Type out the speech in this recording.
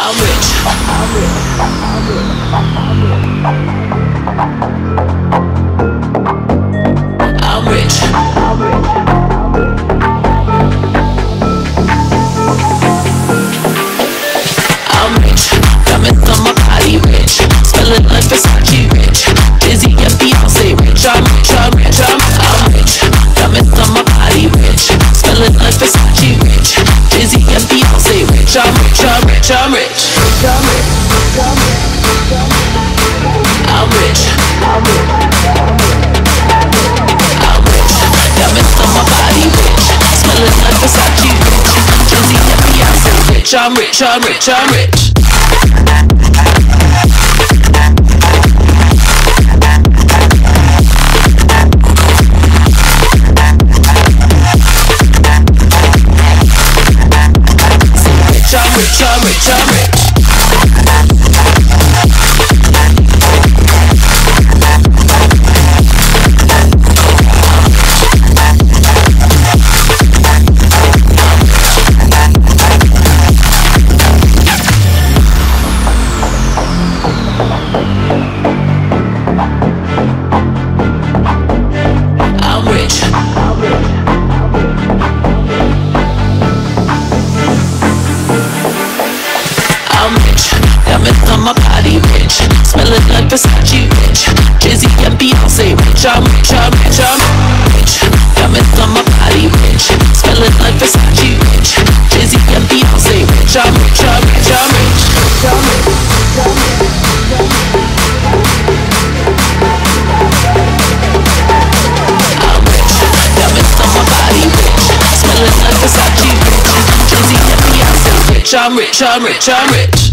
I'm rich. I'm rich. I'm rich. I'm rich. Diamonds on my body rich. Smelling like Versace rich. Dizzy and Beyonce rich. I'm rich. I'm rich. I'm rich. Diamonds on my body rich. Smelling like Versace rich. Dizzy and Beyonce rich. I'm rich. I'm rich. I'm rich. I'm rich. I'm rich. Diamonds on my body rich. Smelling like Versace rich. Dizzy and Beyonce rich. I'm rich. I'm rich. I'm rich. I'm rich, I'm rich, I'm rich. I'm rich. I'm rich, diamonds on my body rich. Smelling like Versace rich. Jay-Z and Beyonce rich. I'm rich, I'm rich, I'm rich. Diamonds on my body rich. Smelling like Versace rich. Jay-Z and Beyonce rich. I'm rich, I'm rich, I'm rich. I'm rich, diamonds on my body rich. Smelling like Versace rich. Jay-Z and Beyonce rich. I'm rich, I'm rich, I'm rich.